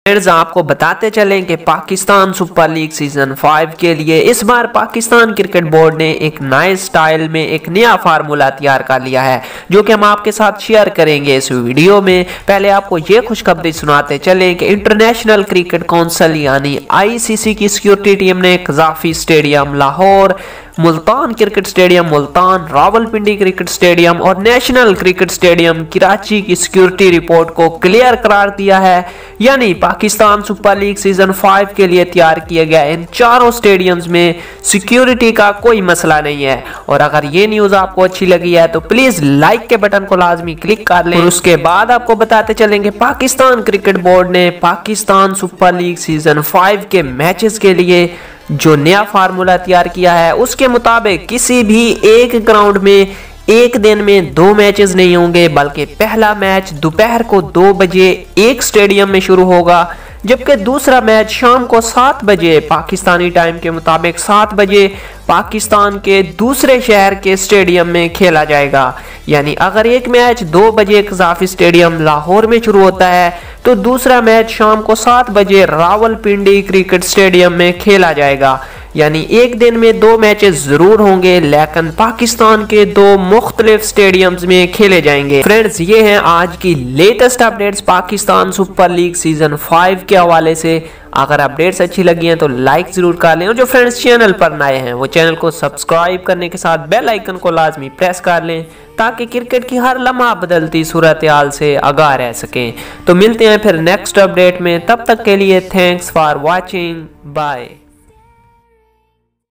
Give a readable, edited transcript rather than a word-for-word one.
Friends आपको बताते चलें कि पाकिस्तान सुपर लीग सीजन 5 के लिए इस बार पाकिस्तान क्रिकेट बोर्ड ने एक नए स्टाइल में एक नया फार्मूला तैयार कर लिया है, जो कि हम आपके साथ शेयर करेंगे इस वीडियो में। पहले आपको ये खुशखबरी सुनाते चलें कि इंटरनेशनल क्रिकेट काउंसिल यानी ICC की सिक्योरिटी टीम ने Gaddafi stadium Lahore, Multan cricket stadium Multan, Rawalpindi cricket stadium और नेशनल क्रिकेट स्टेडियम कराची की सिक्योरिटी रिपोर्ट को क्लियर करार दिया है। यानी पाकिस्तान सुपर लीग सीजन 5 के लिए तैयार किए गए इन चारों स्टेडियम्स में सिक्योरिटी का कोई मसला नहीं है। और अगर ये न्यूज़ आपको अच्छी लगी है तो प्लीज लाइक के बटन को लाजमी क्लिक कर लें। और उसके बाद आपको बताते चलेंगे पाकिस्तान क्रिकेट बोर्ड ने पाकिस्तान सुपर लीग सीजन 5 के मैचेस के लिए जो नया फार्मूला तैयार किया है, उसके मुताबिक किसी भी एक ग्राउंड में एक दिन में 2 मैचेस नहीं होंगे, बल्कि पहला मैच दोपहर को 2 बजे एक स्टेडियम में शुरू होगा, जबकि दूसरा मैच शाम को 7 बजे पाकिस्तानी टाइम के मुताबिक 7 बजे पाकिस्तान के दूसरे शहर के स्टेडियम में खेला जाएगा। यानी अगर एक मैच 2 बजे कज़ाफी स्टेडियम लाहौर में शुरू होता है तो दूसरा मैच शाम को 7 बजे रावलपिंडी क्रिकेट स्टेडियम में खेला जाएगा। यानी एक दिन में 2 मैचेस जरूर होंगे, लेकिन पाकिस्तान के 2 मुख्तलिफ स्टेडियम्स में खेले जाएंगे। फ्रेंड्स ये हैं आज की latest updates Pakistan super league season 5 के हवाले से। अगर अपडेट्स अच्छी लगी हैं तो लाइक जरूर कर लें, और जो फ्रेंड्स चैनल पर नए हैं वो चैनल को सब्सक्राइब करने के साथ बेल आइकन को लाजमी प्रेस कर लें, ताकि क्रिकेट की हर लम्हा बदलती सूरत हाल से आगाह रह सकें। तो मिलते हैं फिर नेक्स्ट अपडेट में, तब तक के लिए थैंक्स फॉर वॉचिंग, बाय।